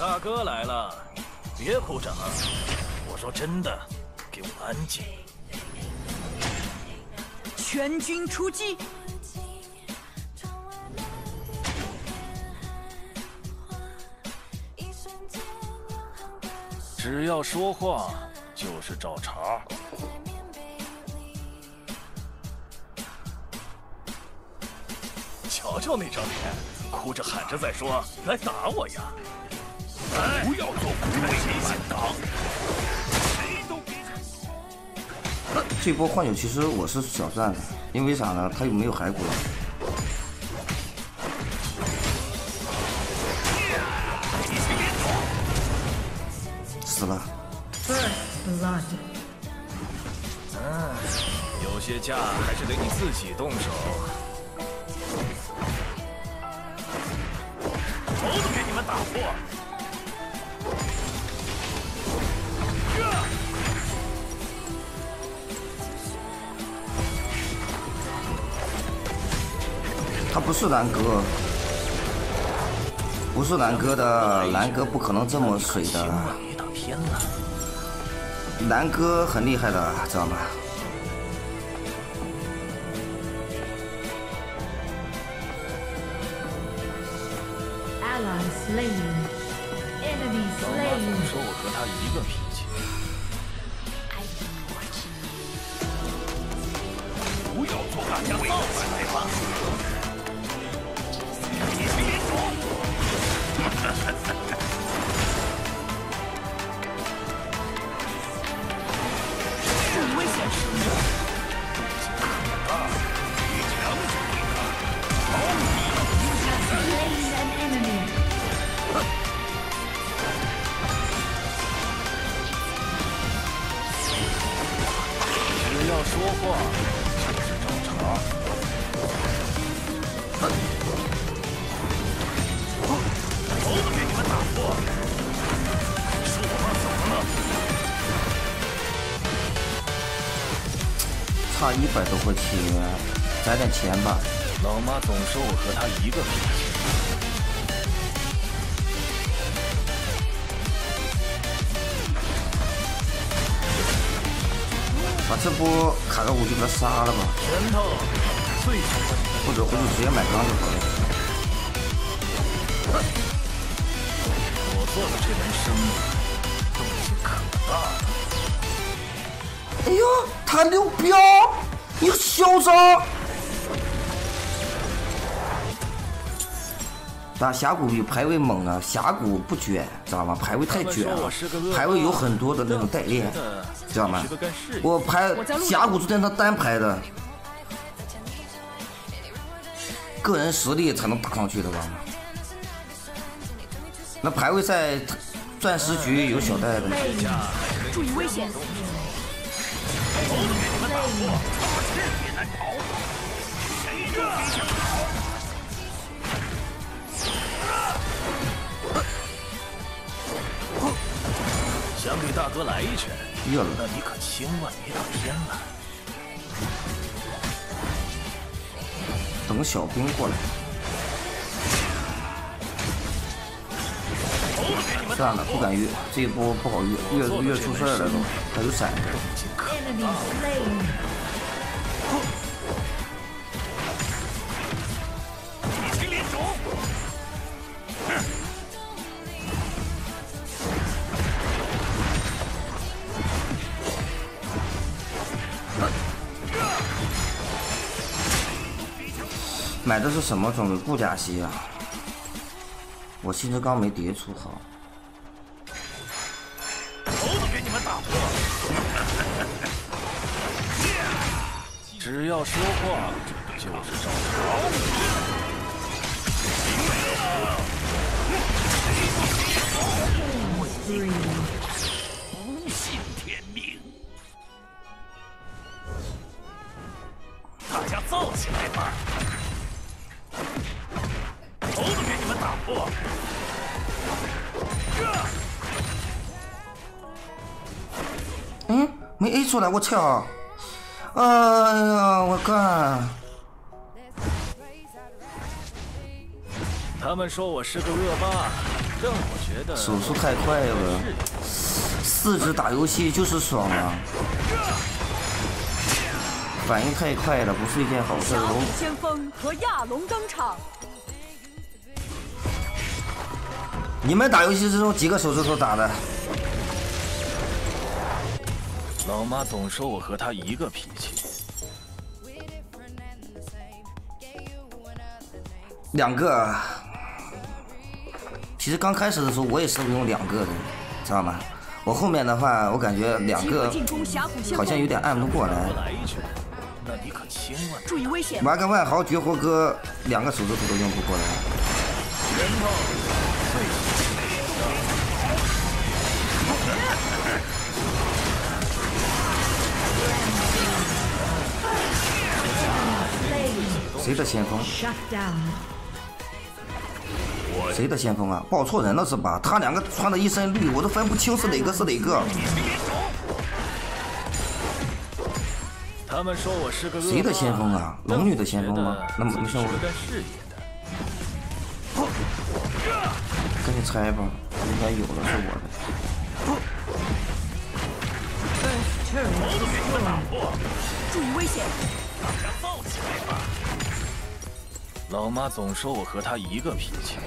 大哥来了，别哭着啊！我说真的，给我安静！ 全军出击！ 只要说话就是找茬。瞧瞧那张脸，哭着喊着在说来打我呀！不要做无谓反党！谁都别想！ 这波幻九其实我是小赞的，因为啥呢？他又没有骸骨了。死了。 有些架还是得你自己动手。头都给你们打破！ 他不是蓝哥，不是蓝哥的，蓝哥不可能这么水的。蓝哥很厉害的，知道吗？ 老妈总说我和他一个脾气。不要做大家造反来吧！ 注意危险！ 只要说话就是找茬。头都给你们打破！说我妈怎么了？ 差100多块钱，攒点钱吧。 老妈总说我和她一个脾气。 把这波卡个5就把他杀了吧。 拳头最喜欢你的， 或者回去直接买钢就好了。 我做的这门生意动静可大了。 哎呦，他溜镖，你嚣张！打峡谷比排位猛啊，峡谷不卷，知道吗？排位太卷了，排位有很多的那种代练，知道吗？我排峡谷昨天他单排的，个人实力才能打上去的，知道吗？那排位赛钻石局有小戴的， 注意危险！ 想给大哥来一拳， 热了， 那你可千万别当真了。 等小兵过来。算了，不敢越，这一波不好越出事儿了都，他有闪。买的是什么装备？布甲系啊！我新之刚没叠出好。 头都给你们打破！只要说话就是找茬。不信天命，大家造起来吧！头都给你们打破！ 嗯，没 A 出来，我操！哎呀，我干！ 他们说我是个恶霸， 让我觉得手速太快了，4指打游戏就是爽啊！反应太快了，不是一件好事哦。 先锋和亚龙登场。 你们打游戏是用几个手指头打的？ 老妈总说我和她一个脾气。 2个。其实刚开始的时候我也是用2个的，知道吗？我后面的话，我感觉2个好像有点按不过来。 那你可千万注意危险！ 玩个万豪绝活哥，2个手指头都用不过来。谁的先锋？谁的先锋啊？报错人了是吧？他2个穿的一身绿，我都分不清是哪个是哪个。 他们说我是个谁的先锋啊？龙女的先锋吗？那没事，我跟你猜吧，应该有的是我的。注意危险！ 大家造起来吧！老妈总说我和她一个脾气。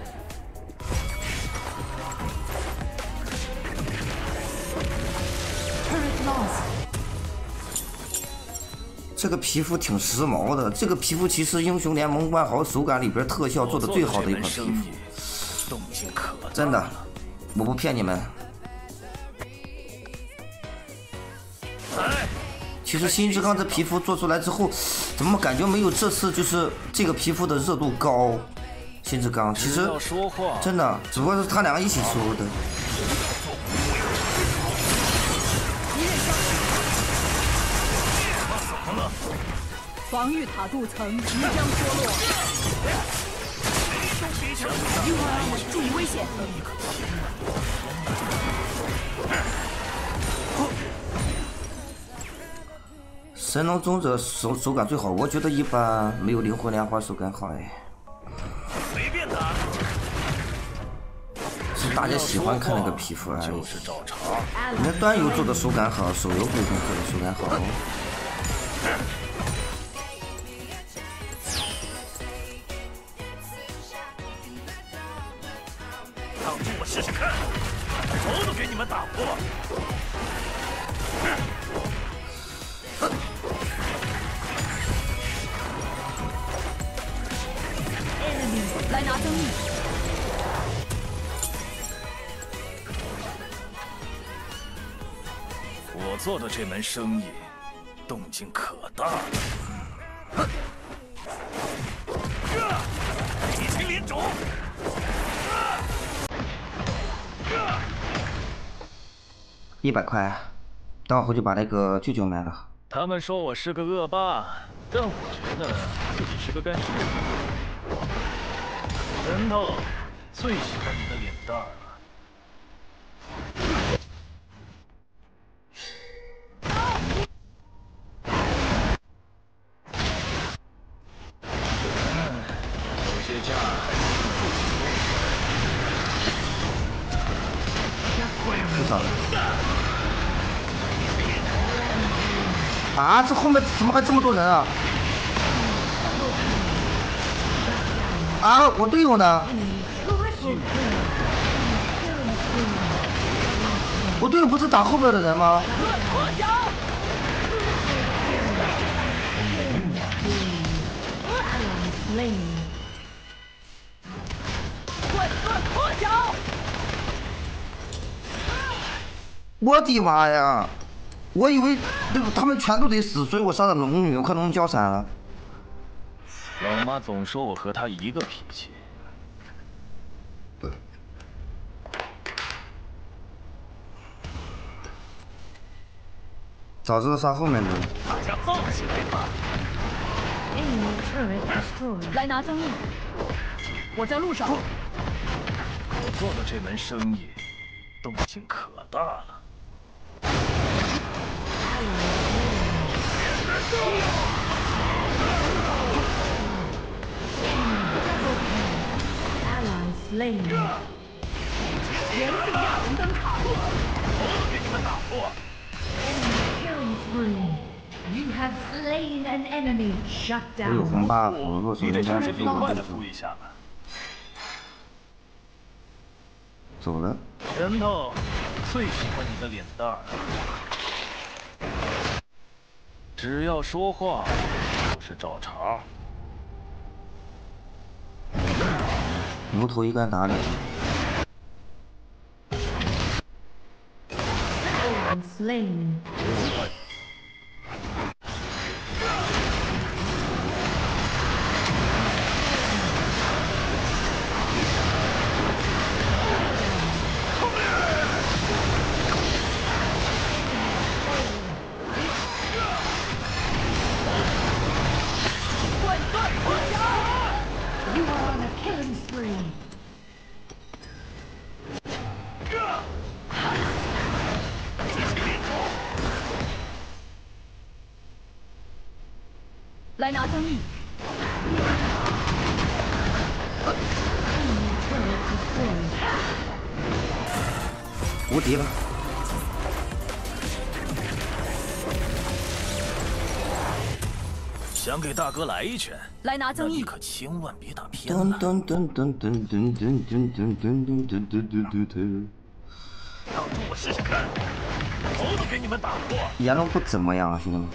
这个皮肤挺时髦的，这个皮肤其实英雄联盟万豪手感里边特效做的最好的一款皮肤，真的，我不骗你们。其实新之刚这皮肤做出来之后，怎么感觉没有这次就是这个皮肤的热度高？新之刚其实真的，只不过是他2个一起出的。 防御塔镀层即将脱落，注意危险！ 神龙宗者手感最好，我觉得一般，没有灵魂莲花手感好哎。 随便打。 是大家喜欢看那个皮肤而已。你看端游做的手感好，手游不一定做的手感好。 挡住我试试看，头都给你们打破！ 来拿增益。 我做的这门生意，动静可大了。一清连种。 100块，等我回去把那个舅舅卖了。 他们说我是个恶霸，但我觉得自己是个干事的。人头，最喜欢你的脸蛋了。有些架还是不行。 多少？啊！这后面怎么还这么多人啊？啊！我队友呢？我队友不是打后边的人吗？我的妈呀！我以为他们全都得死，所以我上的龙女，我快龙交闪了。 老妈总说我和她一个脾气。 早知道上后面的。 大家放起来吧！ 来拿增益，我在路上。 我做的这门生意，动静可大了。 人类亚人登场， 头都给你们打破。 我有红 buff， 若手应该是尽快的服一下吧。 走了。 拳头最喜欢你的脸蛋儿，只要说话就是找茬。 牛头一杆打脸。 Slain. 来拿增益。 无敌了！ 想给大哥来一拳？ 来拿增益！ 你可千万别打偏了。挡住我试试看，头都给你们打破。 炎龙不怎么样啊，兄弟们。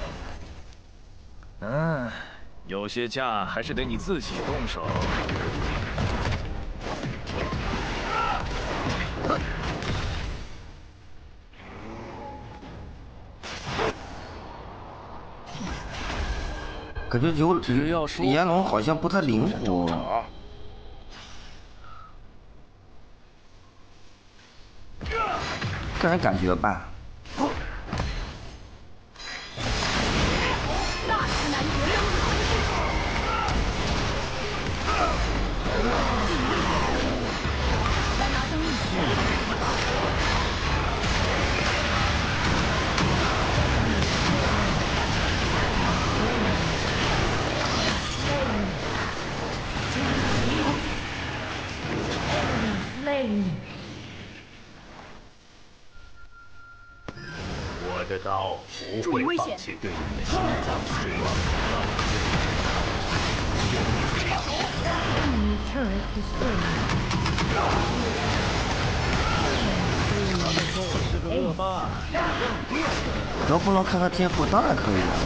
有些架还是得你自己动手。 感觉炎龙好像不太灵活。个人感觉吧。 大师难绝。来拿增益。 我的刀不会放弃对你们心脏失望的。是个恶霸。 能不能看看天赋？当然可以了。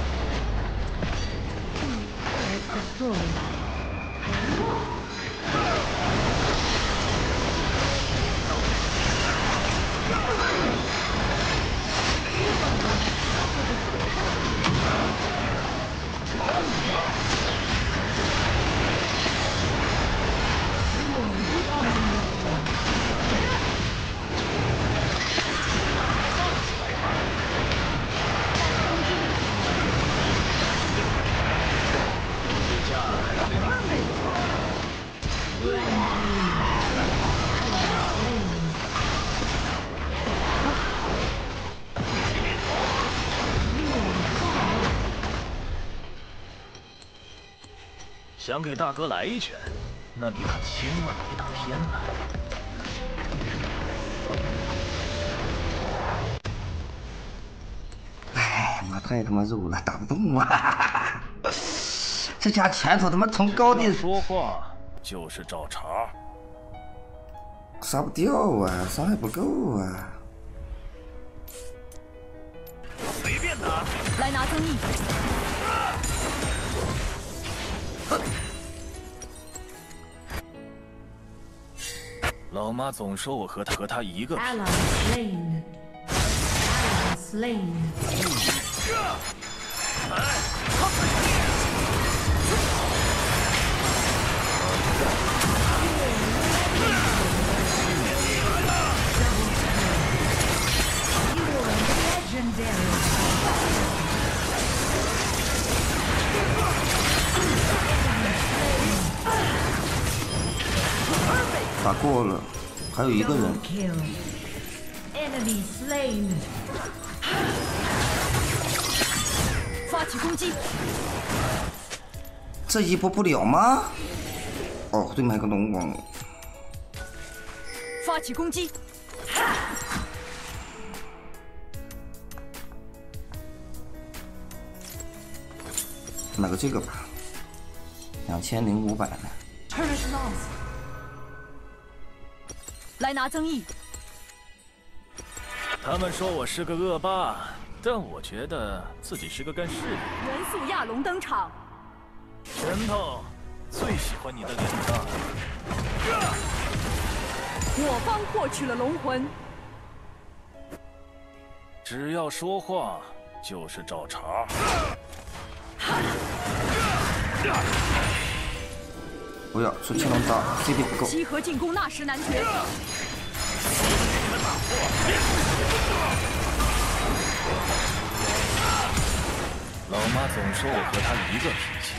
想给大哥来一拳，那你可千万别打偏了。 哎妈，太他妈肉了，打不动啊！这家拳头他妈从高地说话就是找茬， 杀不掉啊，伤害不够啊！ 随便打， 来拿增益。 老妈总说我和他一个。 Ally slain. Ally slain. 打过了，还有一个人。 Enemy slain. 发起攻击。 这一波不了吗？哦，对面还有个龙王。 发发起攻击。 买个这个吧，2500呢。 Turret lost。来拿增益。 他们说我是个恶霸，但我觉得自己是个干事的。 元素亚龙登场。 拳头，最喜欢你的脸了。 我方获取了龙魂。 只要说话就是找茬。 不要出青龙刀 ，CD 不够。 集合进攻纳什男爵。 老妈总说我和她一个脾气。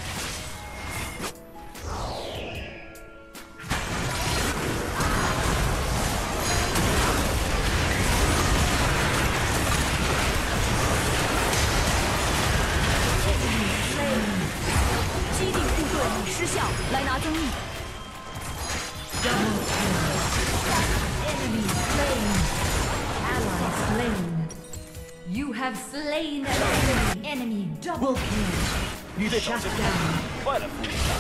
基地护盾已失效，来拿增益。 Enemy slain. Ally slain. You have slain an enemy. Enemy double kill. 你得小心点，快来扶一下。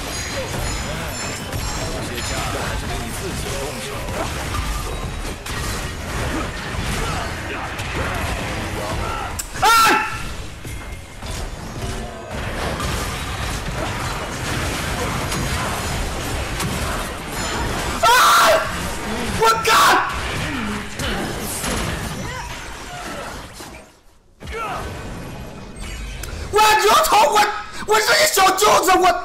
这些架还是得你自己动手。 我干！我牛头，我是一小舅子，我。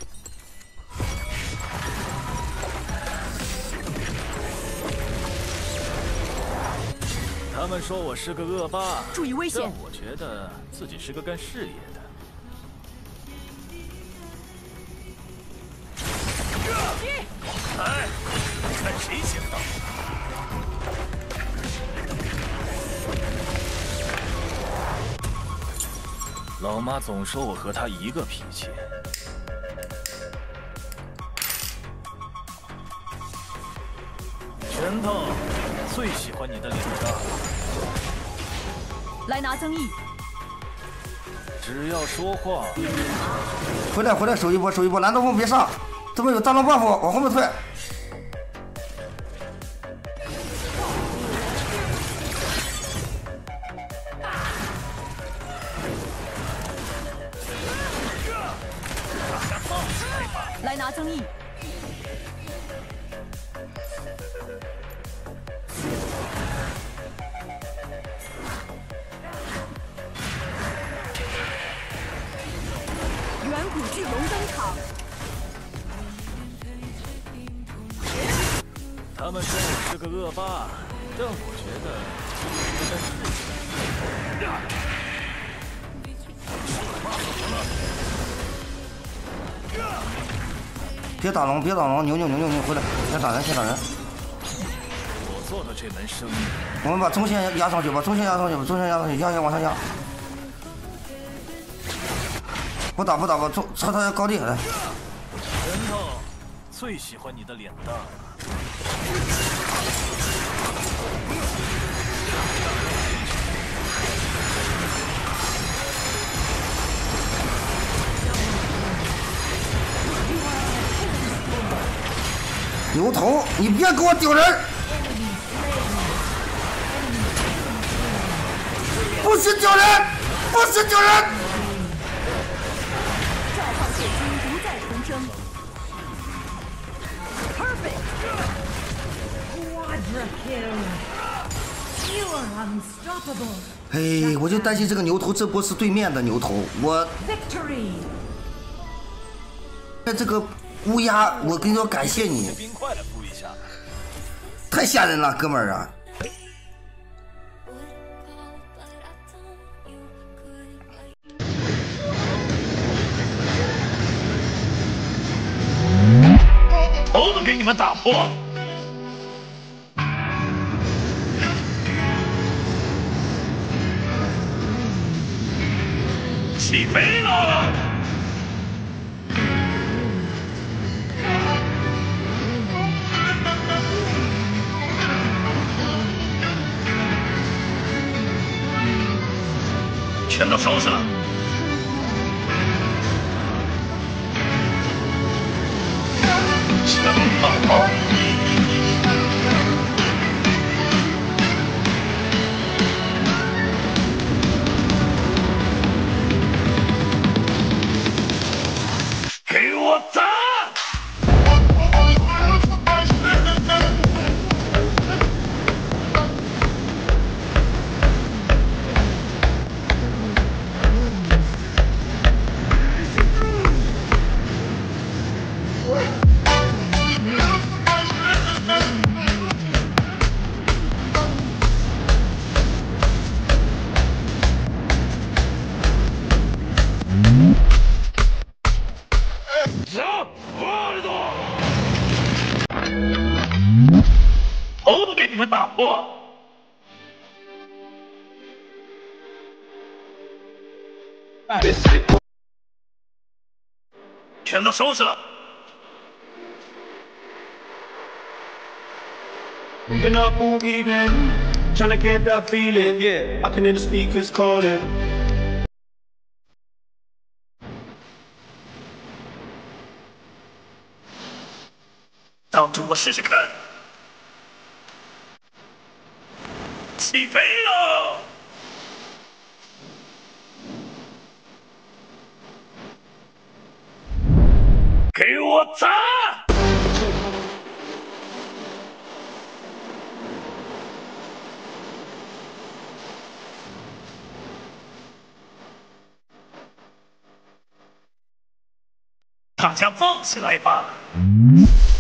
他们说我是个恶霸， 注意危险。 但我觉得自己是个干事业的。哎，看谁先到！老妈总说我和她一个脾气。拳头，最喜欢你的脸了。 来拿增益。 只要说话。 回来，守一波，蓝刀锋别上，这边有大龙 buff， 往后面退。 来拿增益。远古巨龙登场。 他们说我是个恶霸，但我觉得这件事情。 别打龙，牛，回来，先打人。 我做的这门生意。 我们把中线压上去，压往上压。不打，撤他高地来。 拳头，最喜欢你的脸大。 牛头，你别给我丢人！不许丢人！ 召唤水晶不再重生。Perfect。 Quadra kill. You are unstoppable. 哎，我就担心这个牛头，这波是对面的牛头，我。 Victory. 这个乌鸦，我跟你说，感谢你。 冰块来敷一下。 太吓人了，哥们儿啊！ 头都给你们打破！起飞了！ 全都收拾了。城堡。给我砸！头都给你们打破！全都收拾了。 Picking up won't even trying to get that feeling. Yeah, I can hear the speakers calling. 挡住我试试看。起飞了！给我砸！大家放起来吧！